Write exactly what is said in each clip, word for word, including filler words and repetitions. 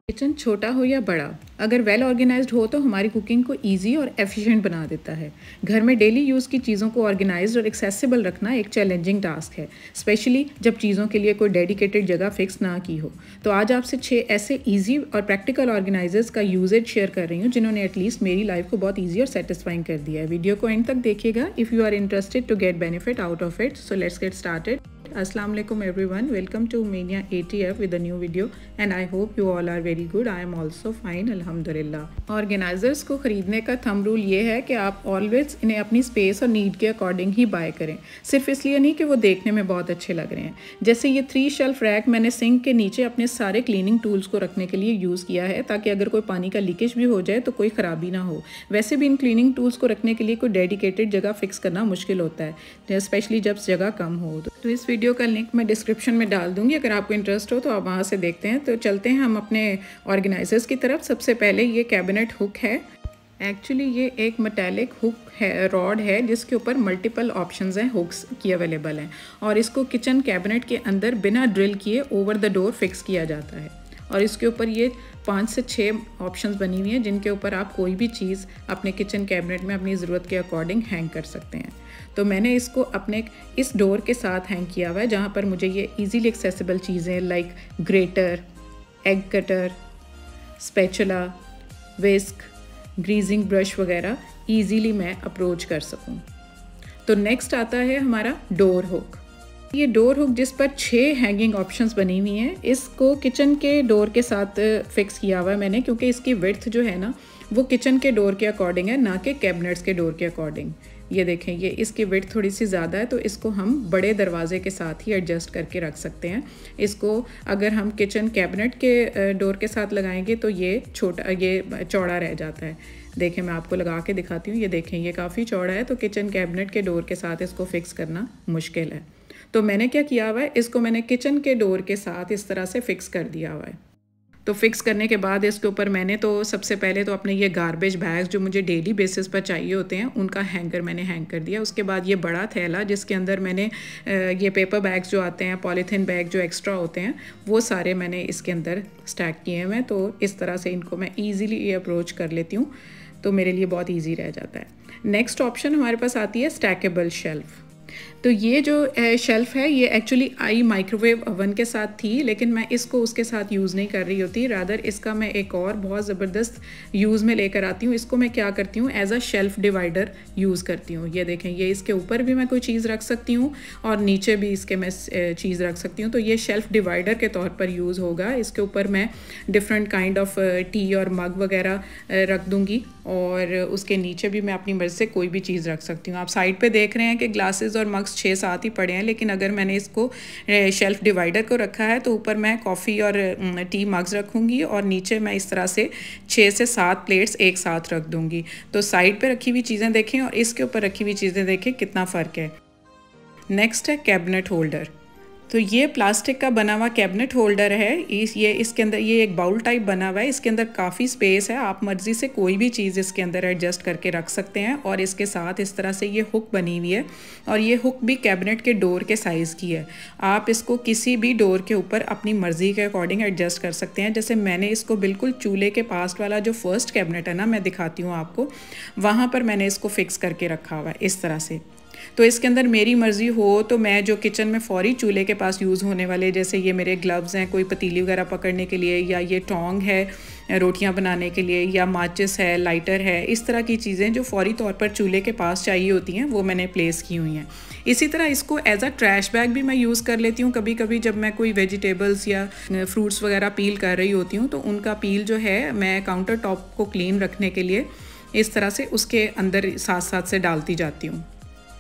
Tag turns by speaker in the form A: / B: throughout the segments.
A: Kitchen छोटा हो या बड़ा, अगर वेल ऑर्गेनाइज्ड हो तो हमारी कुकिंग को इजी और एफिशिएंट बना देता है। घर में डेली यूज़ की चीज़ों को ऑर्गेनाइज्ड और एक्सेसिबल रखना एक चैलेंजिंग टास्क है, स्पेशली जब चीज़ों के लिए कोई डेडिकेटेड जगह फिक्स ना की हो। तो आज आपसे छः ऐसे इजी और प्रैक्टिकल ऑर्गेनाइजर्स का यूजेज शेयर कर रही हूँ जिन्होंने एटलीस्ट मेरी लाइफ को बहुत ईजी और सेटिस्फाइंग कर दिया है। वीडियो को एंड तक देखिएगा if you are interested to get benefit out of it. So let's get started. Assalamu alaikum everyone, welcome to Mania A T F with a new video and I hope you all are very good. I am also fine alhamdulillah. Organisers को ख़रीदने का thumb rule ये है कि आप always इन्हें अपनी space और नीड के अकॉर्डिंग ही बाय करें, सिर्फ इसलिए नहीं कि वो देखने में बहुत अच्छे लग रहे हैं। जैसे ये थ्री शेल्फ रैक मैंने सिंक के नीचे अपने सारे क्लीनिंग टूल्स को रखने के लिए यूज़ किया है ताकि अगर कोई पानी का लीकेज भी हो जाए तो कोई ख़राबी ना हो। वैसे भी इन क्लीनिंग टूल्स को रखने के लिए कोई डेडिकेटेड जगह फिक्स करना मुश्किल होता है, स्पेशली जब जगह कम हो। तो इस वीडियो का लिंक मैं डिस्क्रिप्शन में डाल दूंगी, अगर आपको इंटरेस्ट हो तो आप वहाँ से देखते हैं। तो चलते हैं हम अपने ऑर्गेनाइजर्स की तरफ। सबसे पहले ये कैबिनेट हुक है। एक्चुअली ये एक मेटालिक हुक है, रॉड है जिसके ऊपर मल्टीपल ऑप्शंस हैं, हुक्स की अवेलेबल हैं और इसको किचन कैबिनेट के अंदर बिना ड्रिल किए ओवर द डोर फिक्स किया जाता है। और इसके ऊपर ये पाँच से छः ऑप्शंस बनी हुई हैं जिनके ऊपर आप कोई भी चीज़ अपने किचन कैबिनेट में अपनी ज़रूरत के अकॉर्डिंग हैंग कर सकते हैं। तो मैंने इसको अपने इस डोर के साथ हैंग किया हुआ है जहाँ पर मुझे ये इजीली एक्सेसिबल चीज़ें like grater, egg cutter, spatula, whisk, greasing brush वगैरह ईजीली मैं अप्रोच कर सकूँ। तो नेक्स्ट आता है हमारा डोर हुक। ये डोर हुक जिस पर छः हैंगिंग ऑप्शंस बनी हुई हैं, इसको किचन के डोर के साथ फिक्स किया हुआ है मैंने, क्योंकि इसकी विड्थ जो है ना वो किचन के डोर के अकॉर्डिंग है, ना कि कैबिनेट्स के डोर के अकॉर्डिंग। ये देखें, ये इसकी विड्थ थोड़ी सी ज़्यादा है तो इसको हम बड़े दरवाजे के साथ ही एडजस्ट करके रख सकते हैं। इसको अगर हम किचन कैबिनेट के डोर के साथ लगाएंगे तो ये छोटा, ये चौड़ा रह जाता है। देखें, मैं आपको लगा के दिखाती हूँ। ये देखें, ये काफ़ी चौड़ा है तो किचन कैबिनेट के डोर के साथ इसको फिक्स करना मुश्किल है। तो मैंने क्या किया हुआ है, इसको मैंने किचन के डोर के साथ इस तरह से फिक्स कर दिया हुआ है। तो फिक्स करने के बाद इसके ऊपर मैंने तो सबसे पहले तो अपने ये गार्बेज बैग्स जो मुझे डेली बेसिस पर चाहिए होते हैं उनका हैंगर मैंने हैंग कर दिया। उसके बाद ये बड़ा थैला जिसके अंदर मैंने ये पेपर बैग्स जो आते हैं, पॉलीथीन बैग जो एक्स्ट्रा होते हैं, वो सारे मैंने इसके अंदर स्टैक किए हुए हैं। तो इस तरह से इनको मैं ईज़िली ये अप्रोच कर लेती हूँ, तो मेरे लिए बहुत ईजी रह जाता है। नेक्स्ट ऑप्शन हमारे पास आती है स्टैकेबल शेल्फ़। तो ये जो शेल्फ़ है ये एक्चुअली आई माइक्रोवेव ओवन के साथ थी, लेकिन मैं इसको उसके साथ यूज़ नहीं कर रही होती। रादर इसका मैं एक और बहुत ज़बरदस्त यूज़ में लेकर आती हूँ। इसको मैं क्या करती हूँ, as a shelf divider use करती हूँ। ये देखें, ये इसके ऊपर भी मैं कोई चीज़ रख सकती हूँ और नीचे भी इसके मैं चीज़ रख सकती हूँ। तो ये शेल्फ़ डिवाइडर के तौर पर यूज़ होगा। इसके ऊपर मैं डिफरेंट काइंड ऑफ टी और मग वगैरह रख दूँगी और उसके नीचे भी मैं अपनी मर्ज़ी से कोई भी चीज़ रख सकती हूँ। आप साइड पे देख रहे हैं कि ग्लासेस और मग्स छः सात ही पड़े हैं, लेकिन अगर मैंने इसको शेल्फ़ डिवाइडर को रखा है तो ऊपर मैं कॉफ़ी और टी मग्स रखूँगी और नीचे मैं इस तरह से छः से सात प्लेट्स एक साथ रख दूँगी। तो साइड पे रखी हुई चीज़ें देखें और इसके ऊपर रखी हुई चीज़ें देखें, कितना फ़र्क है। नेक्स्ट है कैबिनेट होल्डर। तो ये प्लास्टिक का बना हुआ कैबिनेट होल्डर है। इस ये इसके अंदर ये एक बाउल टाइप बना हुआ है। इसके अंदर काफ़ी स्पेस है, आप मर्ज़ी से कोई भी चीज़ इसके अंदर एडजस्ट करके रख सकते हैं। और इसके साथ इस तरह से ये हुक बनी हुई है और ये हुक भी कैबिनेट के डोर के साइज़ की है। आप इसको किसी भी डोर के ऊपर अपनी मर्ज़ी के अकॉर्डिंग एडजस्ट कर सकते हैं। जैसे मैंने इसको बिल्कुल चूल्हे के पास वाला जो फर्स्ट कैबिनेट है ना, मैं दिखाती हूँ आपको, वहाँ पर मैंने इसको फिक्स करके रखा हुआ है इस तरह से। तो इसके अंदर मेरी मर्ज़ी हो तो मैं जो किचन में फौरी चूल्हे के पास यूज़ होने वाले, जैसे ये मेरे ग्लव्स हैं कोई पतीली वगैरह पकड़ने के लिए, या ये टोंग है रोटियां बनाने के लिए, या माचिस है, लाइटर है, इस तरह की चीज़ें जो फौरी तौर पर चूल्हे के पास चाहिए होती हैं वो मैंने प्लेस की हुई हैं। इसी तरह इसको एज अ ट्रैश बैग भी मैं यूज़ कर लेती हूँ। कभी कभी जब मैं कोई वेजिटेबल्स या फ्रूट्स वगैरह पील कर रही होती हूँ तो उनका पील जो है मैं काउंटर टॉप को क्लीन रखने के लिए इस तरह से उसके अंदर साथ साथ से डालती जाती हूँ।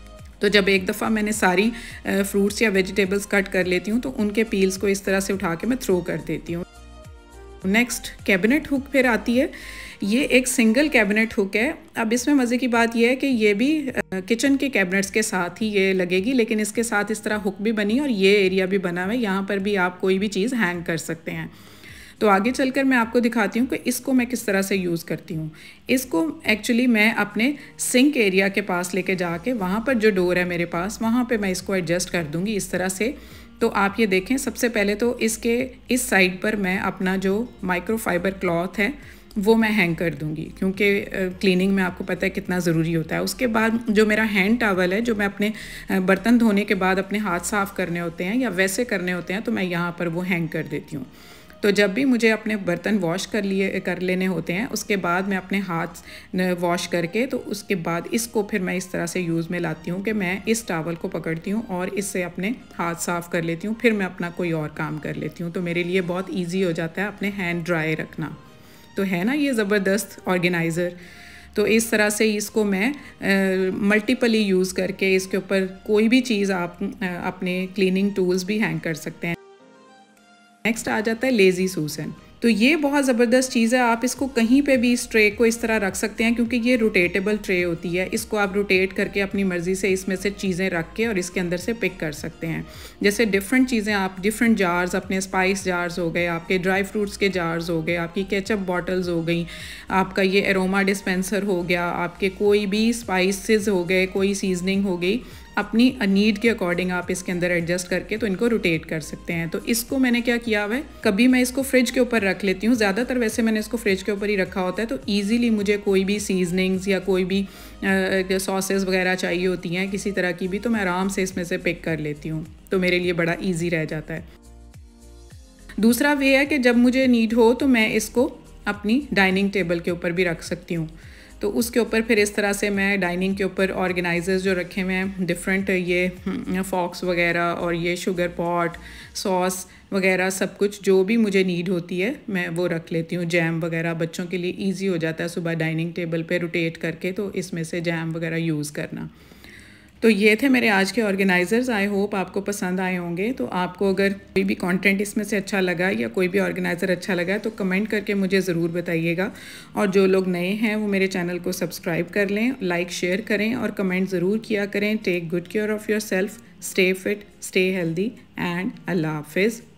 A: तो जब एक दफ़ा मैंने सारी फ्रूट्स या वेजिटेबल्स कट कर लेती हूँ तो उनके पील्स को इस तरह से उठा के मैं थ्रो कर देती हूँ। नेक्स्ट कैबिनेट हुक फिर आती है। ये एक सिंगल कैबिनेट हुक है। अब इसमें मज़े की बात यह है कि ये भी किचन के कैबिनेट्स के साथ ही ये लगेगी, लेकिन इसके साथ इस तरह हुक भी बनी और ये एरिया भी बना हुआ है, यहाँ पर भी आप कोई भी चीज़ हैंग कर सकते हैं। तो आगे चलकर मैं आपको दिखाती हूँ कि इसको मैं किस तरह से यूज़ करती हूँ। इसको एक्चुअली मैं अपने सिंक एरिया के पास लेके जाके वहाँ पर जो डोर है मेरे पास, वहाँ पे मैं इसको एडजस्ट कर दूँगी इस तरह से तो आप ये देखें, सबसे पहले तो इसके इस साइड पर मैं अपना जो माइक्रोफाइबर क्लॉथ है वो मैं हैंग कर दूंगी, क्योंकि क्लीनिंग में आपको पता है कितना ज़रूरी होता है। उसके बाद जो मेरा हैंड टॉवल है, जो मैं अपने बर्तन धोने के बाद अपने हाथ साफ़ करने होते हैं या वैसे करने होते हैं, तो मैं यहाँ पर वो हैंग कर देती हूँ। तो जब भी मुझे अपने बर्तन वॉश कर लिए कर लेने होते हैं, उसके बाद मैं अपने हाथ वॉश करके, तो उसके बाद इसको फिर मैं इस तरह से यूज़ में लाती हूँ कि मैं इस टॉवल को पकड़ती हूँ और इससे अपने हाथ साफ़ कर लेती हूँ, फिर मैं अपना कोई और काम कर लेती हूँ। तो मेरे लिए बहुत ईजी हो जाता है अपने हैंड ड्राई रखना। तो है ना ये ज़बरदस्त ऑर्गेनाइज़र। तो इस तरह से इसको मैं मल्टीपली यूज़ करके इसके ऊपर कोई भी चीज़ आप आ, अपने क्लीनिंग टूल्स भी हैंग कर सकते हैं। नेक्स्ट आ जाता है लेज़ी सूसन। तो ये बहुत ज़बरदस्त चीज़ है। आप इसको कहीं पे भी इस ट्रे को इस तरह रख सकते हैं, क्योंकि ये रोटेटेबल ट्रे होती है। इसको आप रोटेट करके अपनी मर्ज़ी से इसमें से चीज़ें रख के और इसके अंदर से पिक कर सकते हैं। जैसे डिफरेंट चीज़ें आप डिफरेंट जार्स, अपने स्पाइस जार्स हो गए, आपके ड्राई फ्रूट्स के जार्स हो गए, आपकी केचप बॉटल्स हो गई, आपका ये एरोमा डिस्पेंसर हो गया, आपके कोई भी स्पाइसेस हो गए, कोई सीजनिंग हो गई, अपनी नीड के अकॉर्डिंग आप इसके अंदर एडजस्ट करके तो इनको रोटेट कर सकते हैं। तो इसको मैंने क्या किया हुआ है, कभी मैं इसको फ्रिज के ऊपर रख लेती हूँ, ज़्यादातर वैसे मैंने इसको फ्रिज के ऊपर ही रखा होता है। तो ईज़िली मुझे कोई भी सीजनिंग्स या कोई भी सॉसेस वगैरह चाहिए होती हैं किसी तरह की भी, तो मैं आराम से इसमें से पिक कर लेती हूँ। तो मेरे लिए बड़ा ईजी रह जाता है। दूसरा वे है कि जब मुझे नीड हो तो मैं इसको अपनी डाइनिंग टेबल के ऊपर भी रख सकती हूँ। तो उसके ऊपर फिर इस तरह से मैं डाइनिंग के ऊपर ऑर्गेनाइजर्स जो रखे हुए हैं डिफरेंट, ये फॉक्स वगैरह और ये शुगर पॉट, सॉस वगैरह, सब कुछ जो भी मुझे नीड होती है मैं वो रख लेती हूँ। जैम वगैरह बच्चों के लिए इजी हो जाता है सुबह डाइनिंग टेबल पे रोटेट करके, तो इसमें से जैम वगैरह यूज़ करना। तो ये थे मेरे आज के ऑर्गेनाइज़र्स। आई होप आपको पसंद आए होंगे। तो आपको अगर कोई भी कंटेंट इसमें से अच्छा लगा या कोई भी ऑर्गेनाइज़र अच्छा लगा तो कमेंट करके मुझे ज़रूर बताइएगा। और जो लोग नए हैं वो मेरे चैनल को सब्सक्राइब कर लें, लाइक शेयर करें और कमेंट ज़रूर किया करें। Take good care of yourself, stay fit, stay healthy and अल्लाह हाफिज़।